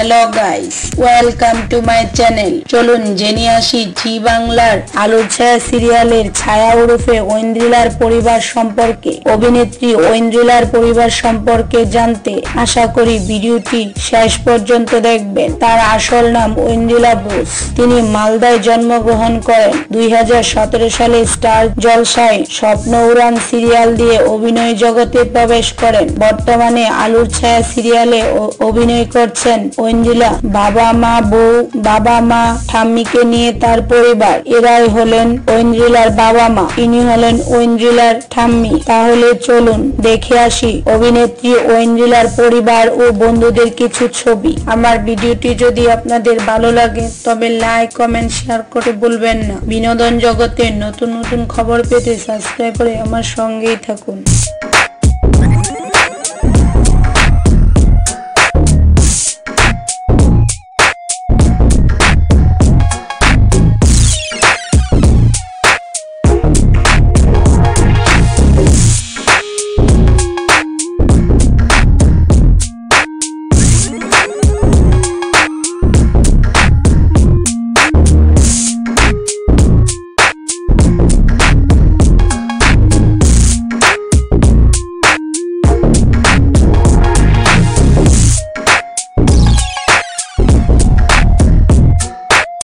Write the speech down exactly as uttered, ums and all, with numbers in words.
Hello guys, welcome to my channel. চলুন জেনে আসি জি বাংলার আলোর ছায়া সিরিয়ালের ছায়া ওরফে ঐন্দ্রিলার পরিবার সম্পর্কে। অভিনেত্রী ঐন্দ্রিলার পরিবার সম্পর্কে জানতে আশা করি ভিডিওটি শেষ পর্যন্ত দেখবেন। তার আসল নাম ঐন্দ্রিলা বোস। তিনি মালদায় জন্মগ্রহণ করেন। দুই হাজার সতেরো সালে স্টার জলসায় স্বপ্ন উড়ান সিরিয়াল দিয়ে অভিনয় জগতে প্রবেশ করেন। বর্তমানে আলোর ছায়া সিরিয়ালে অভিনয় করছেন ঐন্দ্রিলা। বাবা মা, বউ, বাবা মা, ঠাম্মিকে নিয়ে তার পরিবার। এরাই হলেন ঐন্দ্রিলার বাবা মা। ইনি হলেন ঐন্দ্রিলার ঠাম্মি। তাহলে চলুন দেখে আসি অভিনেত্রী ঐন্দ্রিলার পরিবার ও বন্ধুদের কিছু ছবি। আমার ভিডিওটি যদি আপনাদের ভালো লাগে তবে লাইক, কমেন্ট, শেয়ার করে ভুলবেন না। বিনোদন জগতে নতুন নতুন খবর পেতে সাবস্ক্রাইব করে আমার সঙ্গেই থাকুন।